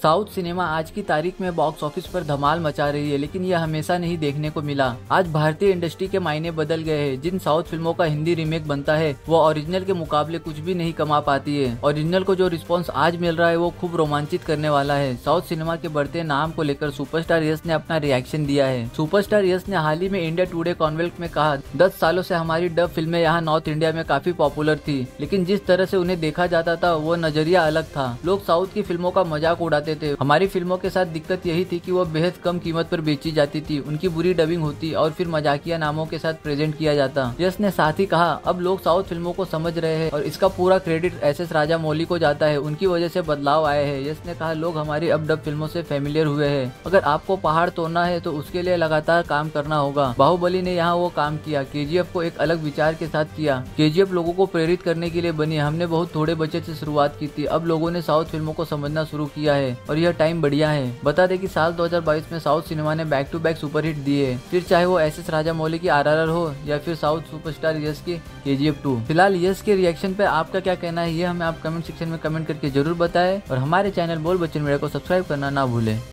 South cinema आज की तारीख में बॉक्स ऑफिस पर धमाल मचा रही है, लेकिन यह हमेशा नहीं देखने को मिला। आज भारतीय इंडस्ट्री के मायने बदल गए हैं। जिन साउथ फिल्मों का हिंदी रीमेक बनता है वो ओरिजिनल के मुकाबले कुछ भी नहीं कमा पाती है। ओरिजिनल को जो रिस्पॉन्स आज मिल रहा है वो खूब रोमांचित करने वाला है। साउथ सिनेमा के बढ़ते नाम को लेकर सुपरस्टार यश ने अपना रिएक्शन दिया है। सुपरस्टार यश ने हाल ही में इंडिया टुडे कॉन्वेल में कहा, 10 सालों से हमारी डब फिल्में यहाँ नॉर्थ इंडिया में काफी पॉपुलर थी, लेकिन जिस तरह से उन्हें देखा जाता था वो नजरिया अलग था। लोग साउथ की फिल्मों का मजाक उड़ाते थे। हमारी फिल्मों के साथ दिक्कत यही थी कि वो बेहद कम कीमत पर बेची जाती थी, उनकी बुरी डबिंग होती और फिर मजाकिया नामों के साथ प्रेजेंट किया जाता। यश ने साथ ही कहा, अब लोग साउथ फिल्मों को समझ रहे हैं और इसका पूरा क्रेडिट एस.एस. राजामौली को जाता है। उनकी वजह से बदलाव आए हैं। यश ने कहा, लोग हमारी अब डब फिल्मों से फेमिलियर हुए हैं। अगर आपको पहाड़ तोड़ना है तो उसके लिए लगातार काम करना होगा। बाहुबली ने यहाँ वो काम किया। केजीएफ को एक अलग विचार के साथ किया। केजीएफ लोगों को प्रेरित करने के लिए बनी। हमने बहुत थोड़े बजट से शुरुआत की थी, अब लोगों ने साउथ फिल्मों को समझना शुरू किया है और यह टाइम बढ़िया है। बता दें कि साल 2022 में साउथ सिनेमा ने बैक टू बैक सुपरहिट दिए, फिर चाहे वो एस.एस. राजामौली की आरआरआर हो या फिर साउथ सुपरस्टार यश की केजीएफ 2। फिलहाल यश के रिएक्शन पे आपका क्या कहना है, ये हमें आप कमेंट सेक्शन में कमेंट करके जरूर बताएं और हमारे चैनल बोल बच्चन मीडिया को सब्सक्राइब करना ना भूलें।